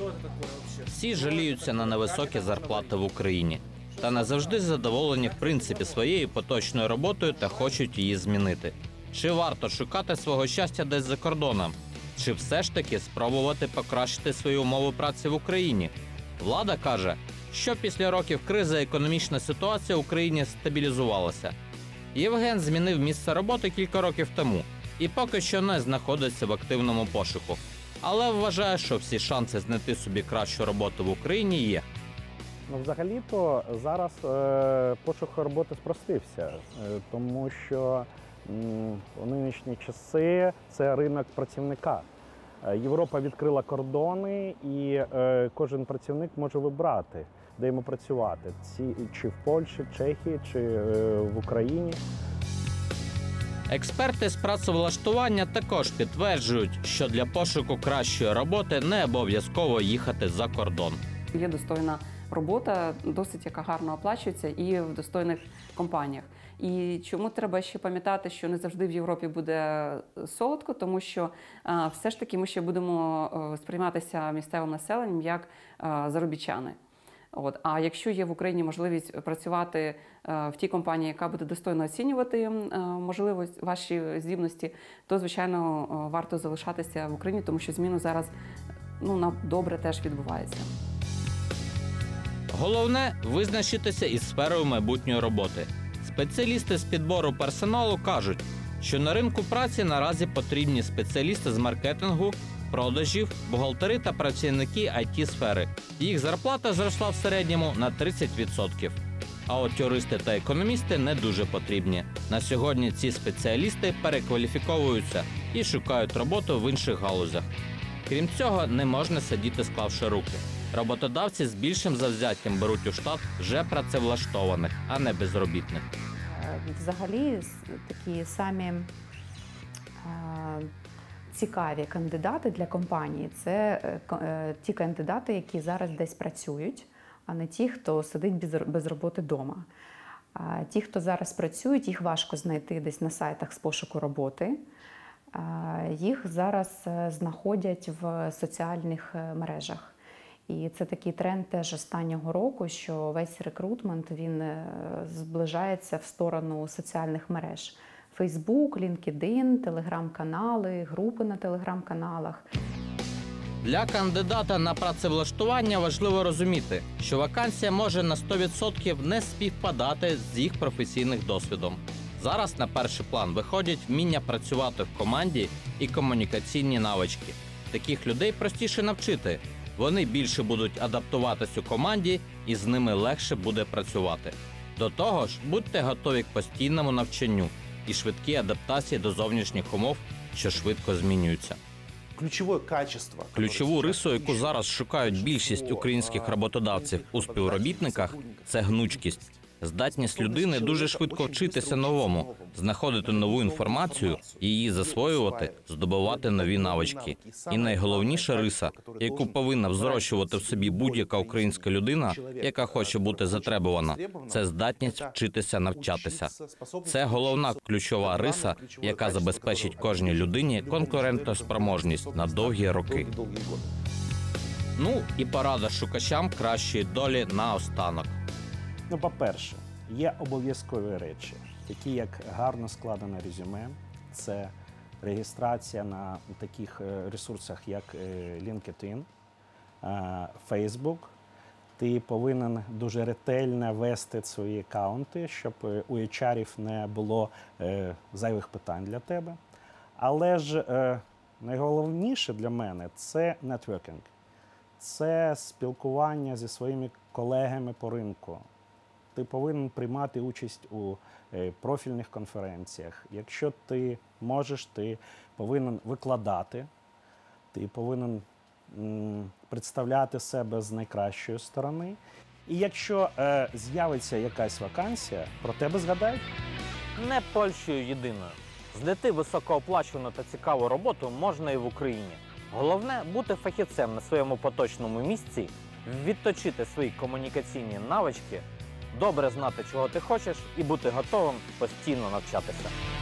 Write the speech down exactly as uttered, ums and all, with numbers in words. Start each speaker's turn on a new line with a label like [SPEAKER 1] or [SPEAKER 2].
[SPEAKER 1] Всі жаліються на невисокі зарплати в Україні. Та не завжди задоволені в принципі своєю поточною роботою та хочуть її змінити. Чи варто шукати свого щастя десь за кордоном? Чи все ж таки спробувати покращити свої умови праці в Україні? Влада каже, що після років кризи економічна ситуація в Україні стабілізувалася. Євген змінив місце роботи кілька років тому і поки що не знаходиться в активному пошуку. Але вважає, що всі шанси знайти собі кращу роботу в Україні є.
[SPEAKER 2] Ну, взагалі-то зараз е, пошук роботи спростився, е, тому що м, у нинішні часи це ринок працівника. Е, Європа відкрила кордони і е, кожен працівник може вибрати, де йому працювати. Ці, чи в Польщі, Чехії, чи е, в Україні.
[SPEAKER 1] Експерти з працевлаштування також підтверджують, що для пошуку кращої роботи не обов'язково їхати за кордон.
[SPEAKER 3] Є достойна робота, досить яка гарно оплачується і в достойних компаніях. І чому треба ще пам'ятати, що не завжди в Європі буде солодко, тому що а, все ж таки ми ще будемо а, сприйматися місцевим населенням як а, заробітчани. От. А якщо є в Україні можливість працювати а, в тій компанії, яка буде достойно оцінювати а, можливість, ваші здібності, то, звичайно, а, варто залишатися в Україні, тому що зміну зараз ну, на добре теж відбувається.
[SPEAKER 1] Головне – визначитися із сферою майбутньої роботи. Спеціалісти з підбору персоналу кажуть, що на ринку праці наразі потрібні спеціалісти з маркетингу, продажів, бухгалтери та працівники ай ті-сфери. Їх зарплата зросла в середньому на тридцять відсотків. А от юристи та економісти не дуже потрібні. На сьогодні ці спеціалісти перекваліфіковуються і шукають роботу в інших галузях. Крім цього, не можна сидіти, склавши руки. Роботодавці з більшим завзяттям беруть у штат вже працевлаштованих, а не безробітних.
[SPEAKER 4] Взагалі, такі самі е, цікаві кандидати для компанії – це е, ті кандидати, які зараз десь працюють, а не ті, хто сидить без, без роботи вдома. Е, ті, хто зараз працюють, їх важко знайти десь на сайтах з пошуку роботи. Е, їх зараз знаходять в соціальних мережах. І це такий тренд теж останнього року, що весь рекрутмент, він зближається в сторону соціальних мереж. Фейсбук, лінкедин, телеграм-канали, групи на телеграм-каналах.
[SPEAKER 1] Для кандидата на працевлаштування важливо розуміти, що вакансія може на сто відсотків не співпадати з їх професійним досвідом. Зараз на перший план виходять вміння працювати в команді і комунікаційні навички. Таких людей простіше навчити. Вони більше будуть адаптуватись у команді і з ними легше буде працювати. До того ж, будьте готові к постійному навчанню і швидкій адаптації до зовнішніх умов, що швидко змінюються. Ключову рису, яку зараз шукають більшість українських роботодавців у співробітниках – це гнучкість. Здатність людини дуже швидко вчитися новому, знаходити нову інформацію, її засвоювати, здобувати нові навички. І найголовніша риса, яку повинна взрощувати в собі будь-яка українська людина, яка хоче бути затребувана, це здатність вчитися навчатися. Це головна ключова риса, яка забезпечить кожній людині конкурентоспроможність на довгі роки. Ну і порада шукачам кращої долі наостанок.
[SPEAKER 2] Ну, по-перше, є обов'язкові речі, такі як гарно складене резюме, це реєстрація на таких ресурсах, як LinkedIn, Facebook. Ти повинен дуже ретельно вести свої аккаунти, щоб у ейч ар-ів не було зайвих питань для тебе. Але ж найголовніше для мене – це нетворкінг. Це спілкування зі своїми колегами по ринку. Ти повинен приймати участь у профільних конференціях. Якщо ти можеш, ти повинен викладати, ти повинен м, представляти себе з найкращої сторони. І якщо е, з'явиться якась вакансія, про тебе згадають.
[SPEAKER 1] Не Польщею єдиною. Знайти високооплачувану та цікаву роботу можна і в Україні. Головне – бути фахівцем на своєму поточному місці, відточити свої комунікаційні навички, добре знати, чого ти хочеш, і бути готовим постійно навчатися.